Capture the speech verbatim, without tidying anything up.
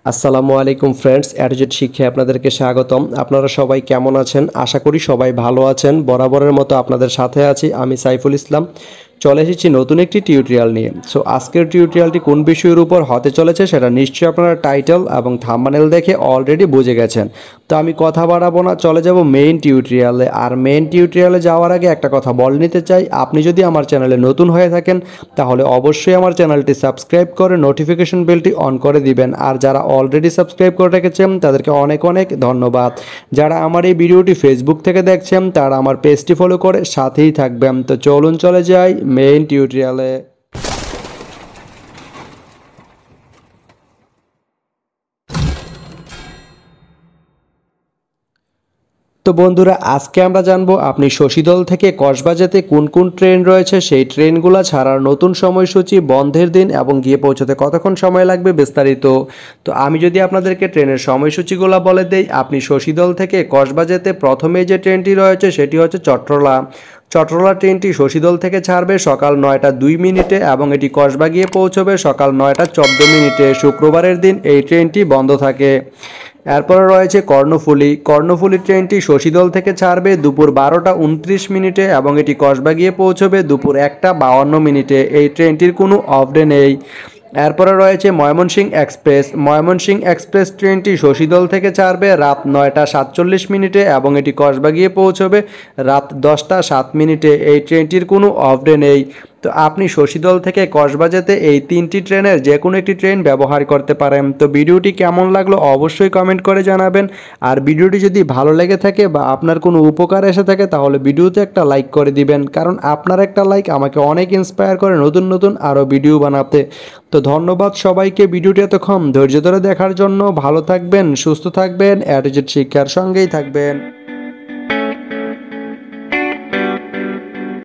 আসসালামু আলাইকুম ফ্রেন্ডস, অ্যাডজেট শিক্ষায় আপনাদেরকে স্বাগতম। আপনারা সবাই কেমন আছেন? আশা করি সবাই ভালো আছেন। বরাবরের মতো আপনাদের সাথে আছি আমি সাইফুল ইসলাম। চলে এসেছি নতুন একটি টিউটোরিয়াল নিয়ে। সো আজকের টিউটোরিয়ালটি কোন বিষয়ের উপর হতে চলেছে সেটা নিশ্চয়ই আপনারা টাইটেল এবং থাম্বনেল দেখে অলরেডি বুঝে গেছেন। তো আমি কথা বাড়াবো না, চলে যাব মেইন টিউটোরিয়ালে। আর মেইন টিউটোরিয়ালে যাওয়ার আগে একটা কথা বলে নিতে চাই, আপনি যদি আমার চ্যানেলে নতুন হয়ে থাকেন তাহলে অবশ্যই আমার চ্যানেলটি সাবস্ক্রাইব করে নোটিফিকেশন বেলটি অন করে দিবেন। আর যারা অলরেডি সাবস্ক্রাইব করে রেখেছেন তাদেরকে অনেক অনেক ধন্যবাদ। যারা আমার এই ভিডিওটি ফেসবুক থেকে দেখছেন তারা আমার পেজটি ফলো করে সাথেই থাকবেন। তো চলুন চলে যাই মেইন টিউটোরিয়ালে। তো বন্ধুরা, আজকে আমরা জানবো আপনি শশীদল থেকে কক্সবাজারে কোন কোন ট্রেন রয়েছে, সেই ট্রেনগুলো ছাড়ার নতুন সময়সূচি, বন্ধের দিন এবং গিয়ে পৌঁছতে কতক্ষণ সময় লাগবে বিস্তারিত। তো আমি যদি আপনাদেরকে ট্রেনের সময়সূচিগুলো বলে দেই, আপনি শশীদল থেকে কক্সবাজারে প্রথমে যে ট্রেনটি রয়েছে সেটি হচ্ছে চট্টলা। চট্টলা ট্রেনটি শশীদল থেকে ছাড়বে সকাল নয়টা দুই মিনিটে এবং এটি কসবা গিয়ে পৌঁছবে সকাল নয়টা চোদ্দ মিনিটে। শুক্রবারের দিন এই ট্রেনটি বন্ধ থাকে। এরপরে রয়েছে কর্ণফুলী। কর্ণফুলী ট্রেনটি শশীদল থেকে ছাড়বে দুপুর বারোটা উনত্রিশ মিনিটে এবং এটি কসবা গিয়ে পৌঁছবে দুপুর একটা বাউান্ন মিনিটে। এই ট্রেনটির কোনো অফ ডে নেই। এরপরে রয়েছে ময়মনসিংহ এক্সপ্রেস। ময়মনসিংহ এক্সপ্রেস ট্রেনটি শশীদল থেকে ছাড়বে রাত নয়টা সাতচল্লিশ মিনিটে এবং এটি কসবা গিয়ে পৌঁছবে রাত দশটা সাত মিনিটে। এই ট্রেনটির কোনো অফ ডে নেই। তো আপনি শশীদল থেকে কক্সবাজারে এই তিনটি ট্রেনের যে কোনো একটি ট্রেন ব্যবহার করতে পারেন। তো ভিডিওটি কেমন লাগলো অবশ্যই কমেন্ট করে জানাবেন। আর ভিডিওটি যদি ভালো লেগে থাকে বা আপনার কোনো উপকার এসে থাকে তাহলে ভিডিওতে একটা লাইক করে দিবেন, কারণ আপনার একটা লাইক আমাকে অনেক ইন্সপায়ার করে নতুন নতুন আরও ভিডিও বানাতে। তো ধন্যবাদ সবাইকে ভিডিওটি এতক্ষণ ধৈর্য ধরে দেখার জন্য। ভালো থাকবেন, সুস্থ থাকবেন, অ্যাডজেট শিক্ষার সঙ্গেই থাকবেন।